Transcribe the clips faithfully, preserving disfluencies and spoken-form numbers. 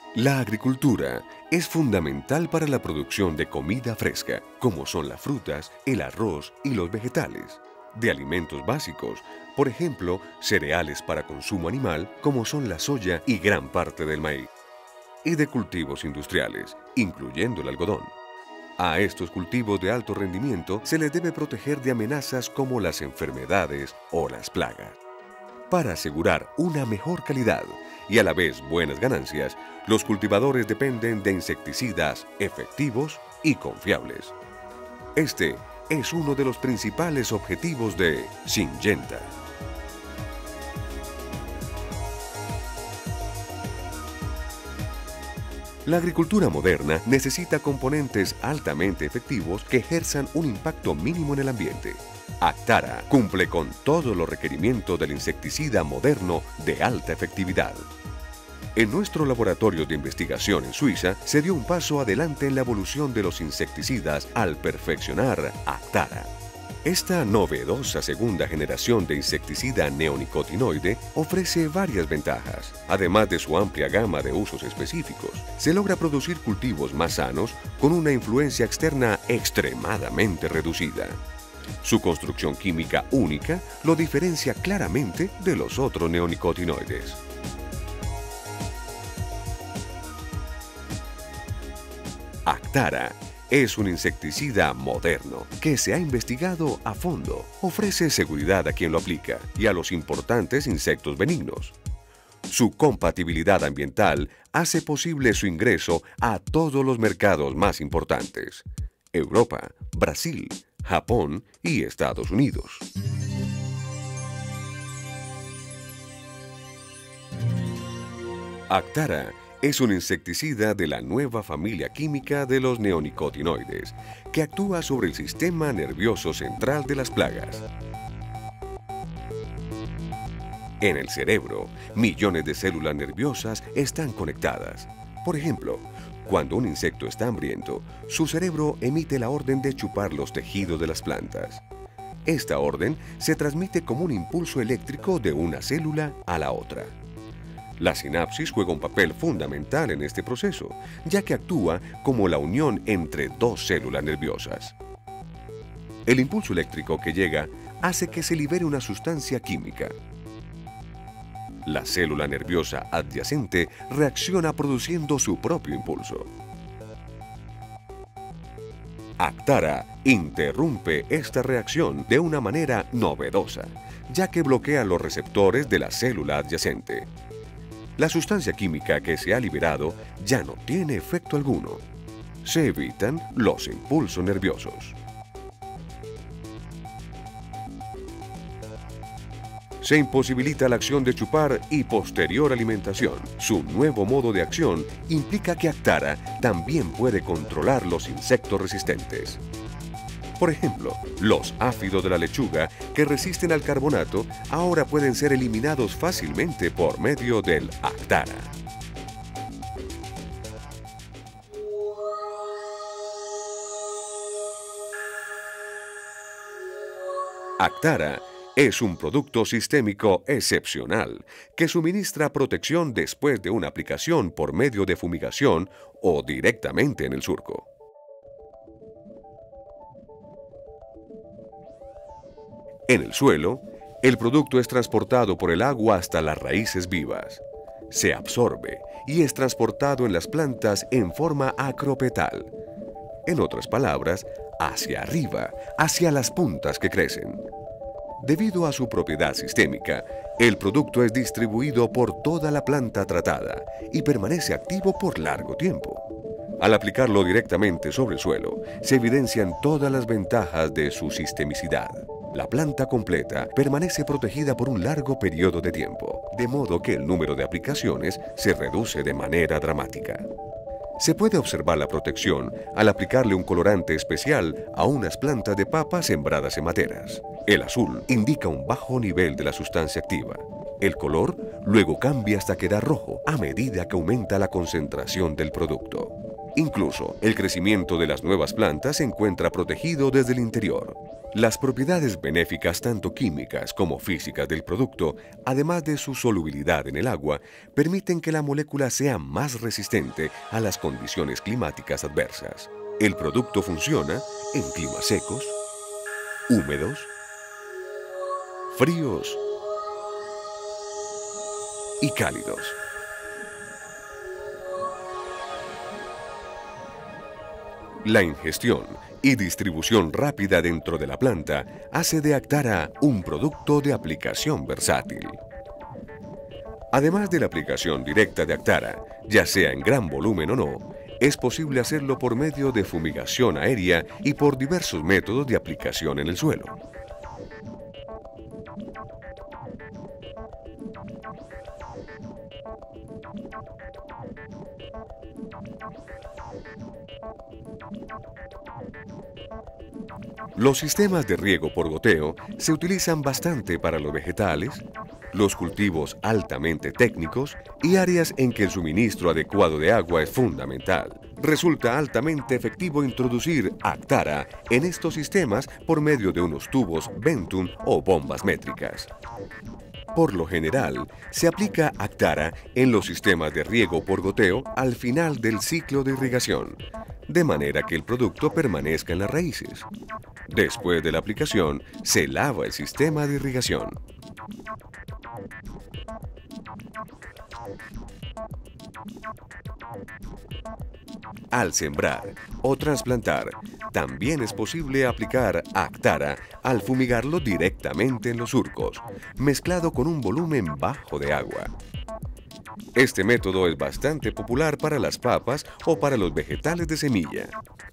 La agricultura es fundamental para la producción de comida fresca, como son las frutas, el arroz y los vegetales, de alimentos básicos, por ejemplo, cereales para consumo animal, como son la soya y gran parte del maíz, y de cultivos industriales, incluyendo el algodón. A estos cultivos de alto rendimiento se les debe proteger de amenazas como las enfermedades o las plagas. Para asegurar una mejor calidad y a la vez buenas ganancias, los cultivadores dependen de insecticidas efectivos y confiables. Este es uno de los principales objetivos de Syngenta. La agricultura moderna necesita componentes altamente efectivos que ejerzan un impacto mínimo en el ambiente. Actara cumple con todos los requerimientos del insecticida moderno de alta efectividad. En nuestro laboratorio de investigación en Suiza se dio un paso adelante en la evolución de los insecticidas al perfeccionar Actara. Esta novedosa segunda generación de insecticida neonicotinoide ofrece varias ventajas. Además de su amplia gama de usos específicos, se logra producir cultivos más sanos con una influencia externa extremadamente reducida. Su construcción química única lo diferencia claramente de los otros neonicotinoides. Actara es un insecticida moderno que se ha investigado a fondo. Ofrece seguridad a quien lo aplica y a los importantes insectos benignos. Su compatibilidad ambiental hace posible su ingreso a todos los mercados más importantes: Europa, Brasil, Japón y Estados Unidos. Actara es un insecticida de la nueva familia química de los neonicotinoides, que actúa sobre el sistema nervioso central de las plagas. En el cerebro, millones de células nerviosas están conectadas. Por ejemplo, cuando un insecto está hambriento, su cerebro emite la orden de chupar los tejidos de las plantas. Esta orden se transmite como un impulso eléctrico de una célula a la otra. La sinapsis juega un papel fundamental en este proceso, ya que actúa como la unión entre dos células nerviosas. El impulso eléctrico que llega hace que se libere una sustancia química. La célula nerviosa adyacente reacciona produciendo su propio impulso. Actara interrumpe esta reacción de una manera novedosa, ya que bloquea los receptores de la célula adyacente. La sustancia química que se ha liberado ya no tiene efecto alguno. Se evitan los impulsos nerviosos. Se imposibilita la acción de chupar y posterior alimentación. Su nuevo modo de acción implica que Actara también puede controlar los insectos resistentes. Por ejemplo, los áfidos de la lechuga que resisten al carbonato ahora pueden ser eliminados fácilmente por medio del Actara. Actara es un producto sistémico excepcional que suministra protección después de una aplicación por medio de fumigación o directamente en el surco. En el suelo, el producto es transportado por el agua hasta las raíces vivas. Se absorbe y es transportado en las plantas en forma acropetal. En otras palabras, hacia arriba, hacia las puntas que crecen. Debido a su propiedad sistémica, el producto es distribuido por toda la planta tratada y permanece activo por largo tiempo. Al aplicarlo directamente sobre el suelo, se evidencian todas las ventajas de su sistemicidad. La planta completa permanece protegida por un largo periodo de tiempo, de modo que el número de aplicaciones se reduce de manera dramática. Se puede observar la protección al aplicarle un colorante especial a unas plantas de papa sembradas en materas. El azul indica un bajo nivel de la sustancia activa. El color luego cambia hasta quedar rojo a medida que aumenta la concentración del producto. Incluso, el crecimiento de las nuevas plantas se encuentra protegido desde el interior. Las propiedades benéficas tanto químicas como físicas del producto, además de su solubilidad en el agua, permiten que la molécula sea más resistente a las condiciones climáticas adversas. El producto funciona en climas secos, húmedos, fríos y cálidos. La ingestión y distribución rápida dentro de la planta hace de Actara un producto de aplicación versátil. Además de la aplicación directa de Actara, ya sea en gran volumen o no, es posible hacerlo por medio de fumigación aérea y por diversos métodos de aplicación en el suelo. Los sistemas de riego por goteo se utilizan bastante para los vegetales, los cultivos altamente técnicos y áreas en que el suministro adecuado de agua es fundamental. Resulta altamente efectivo introducir Actara en estos sistemas por medio de unos tubos Ventum o bombas métricas. Por lo general, se aplica Actara en los sistemas de riego por goteo al final del ciclo de irrigación, de manera que el producto permanezca en las raíces. Después de la aplicación, se lava el sistema de irrigación. Al sembrar o trasplantar, también es posible aplicar Actara al fumigarlo directamente en los surcos, mezclado con un volumen bajo de agua. Este método es bastante popular para las papas o para los vegetales de semilla.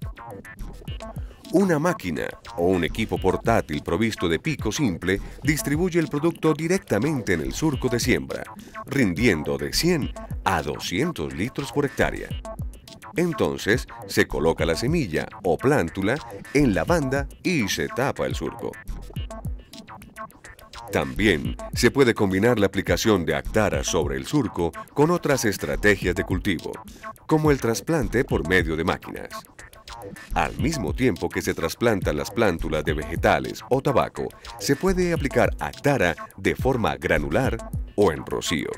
Una máquina o un equipo portátil provisto de pico simple distribuye el producto directamente en el surco de siembra, rindiendo de cien a doscientos litros por hectárea. Entonces, se coloca la semilla o plántula en la banda y se tapa el surco. También se puede combinar la aplicación de Actara sobre el surco con otras estrategias de cultivo, como el trasplante por medio de máquinas. Al mismo tiempo que se trasplantan las plántulas de vegetales o tabaco, se puede aplicar Actara de forma granular o en rocío.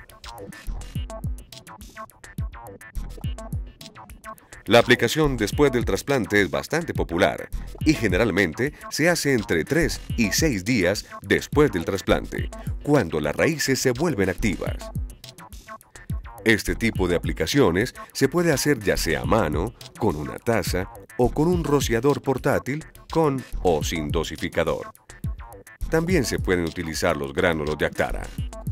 La aplicación después del trasplante es bastante popular y generalmente se hace entre tres y seis días después del trasplante, cuando las raíces se vuelven activas. Este tipo de aplicaciones se puede hacer ya sea a mano, con una taza o con un rociador portátil con o sin dosificador. También se pueden utilizar los gránulos de Actara.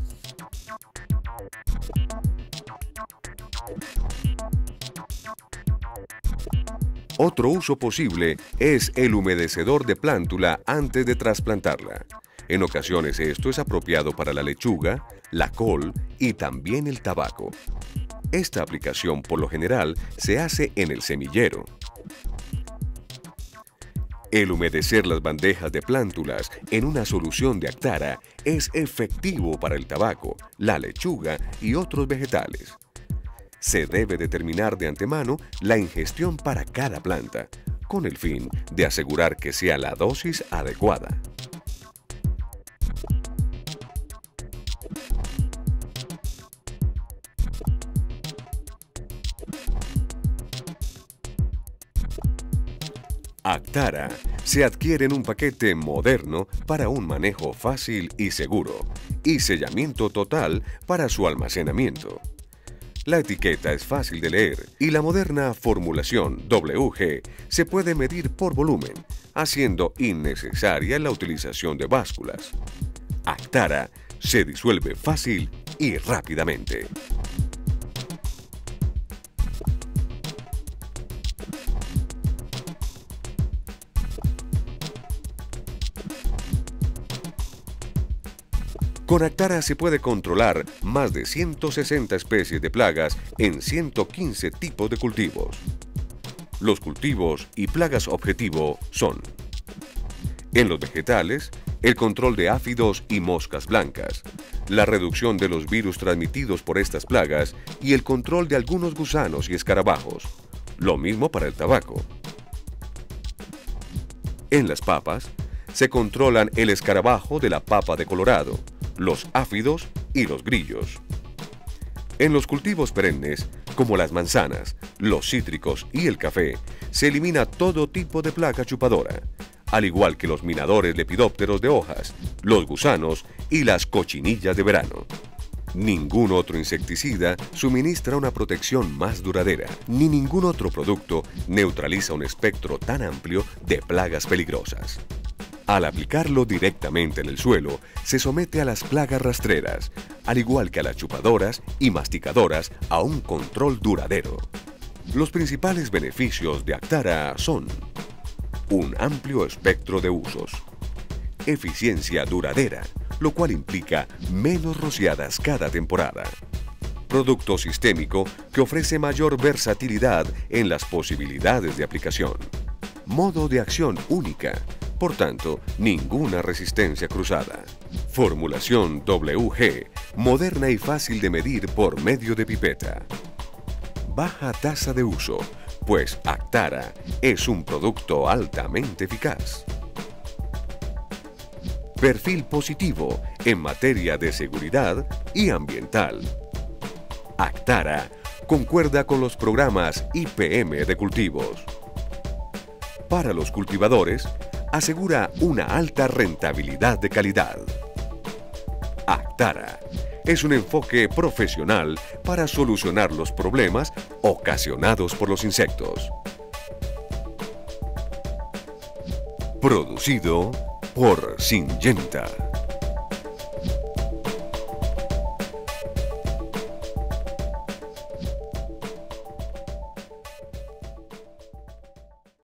Otro uso posible es el humedecedor de plántula antes de trasplantarla. En ocasiones esto es apropiado para la lechuga, la col y también el tabaco. Esta aplicación por lo general se hace en el semillero. El humedecer las bandejas de plántulas en una solución de Actara es efectivo para el tabaco, la lechuga y otros vegetales. Se debe determinar de antemano la ingestión para cada planta, con el fin de asegurar que sea la dosis adecuada. Actara se adquiere en un paquete moderno para un manejo fácil y seguro, y sellamiento total para su almacenamiento. La etiqueta es fácil de leer y la moderna formulación W G se puede medir por volumen, haciendo innecesaria la utilización de básculas. Actara se disuelve fácil y rápidamente. Con Actara se puede controlar más de ciento sesenta especies de plagas en ciento quince tipos de cultivos. Los cultivos y plagas objetivo son: en los vegetales, el control de áfidos y moscas blancas, la reducción de los virus transmitidos por estas plagas y el control de algunos gusanos y escarabajos, Lo mismo para el tabaco. En las papas, se controlan el escarabajo de la papa de Colorado, los áfidos y los grillos. En los cultivos perennes, como las manzanas, los cítricos y el café, se elimina todo tipo de plaga chupadora, al igual que los minadores lepidópteros de hojas, los gusanos y las cochinillas de verano. Ningún otro insecticida suministra una protección más duradera, ni ningún otro producto neutraliza un espectro tan amplio de plagas peligrosas. Al aplicarlo directamente en el suelo, se somete a las plagas rastreras, al igual que a las chupadoras y masticadoras, a un control duradero. Los principales beneficios de Actara son: un amplio espectro de usos, eficiencia duradera, lo cual implica menos rociadas cada temporada, producto sistémico que ofrece mayor versatilidad en las posibilidades de aplicación, modo de acción única, por tanto, ninguna resistencia cruzada. Formulación W G, moderna y fácil de medir por medio de pipeta. Baja tasa de uso, pues Actara es un producto altamente eficaz. Perfil positivo en materia de seguridad y ambiental. Actara concuerda con los programas I P M de cultivos. Para los cultivadores, asegura una alta rentabilidad de calidad. Actara es un enfoque profesional para solucionar los problemas ocasionados por los insectos. Producido por Syngenta.